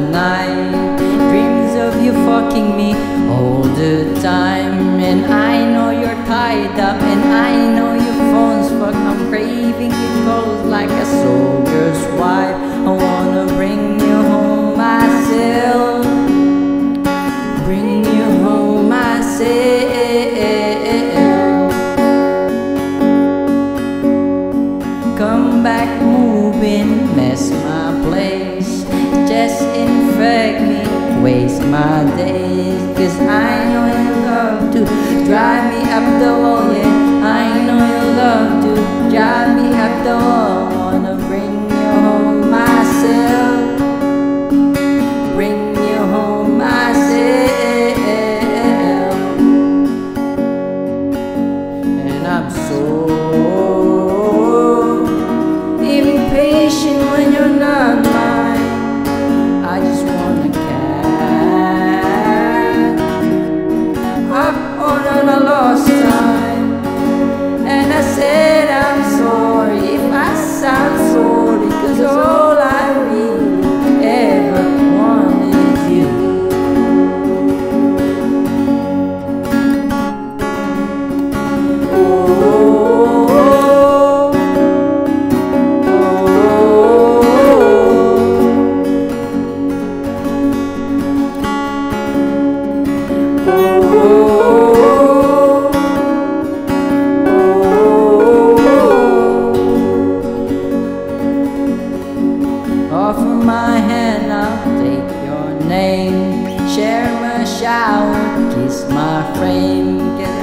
night. Dreams of you fucking me all the time. And I know you're tied up, and I know your phone's fucked. I'm craving your calls like a soldier's wife. I wanna bring you home myself. Bring you home myself. Come back moving, mess my place. Just infect me, waste my days. Cause I know you love to drive me up the wall, yeah. I know you love to drive me up the wall. Wanna bring you home myself. Bring you home myself. And I'm so impatient when you're not mine. I just wanna catch up on a lost time. And I said I'm sorry if I sound sorry, cause all I really ever want is you. Offer my hand, I'll take your name. Share my shower, kiss my frame.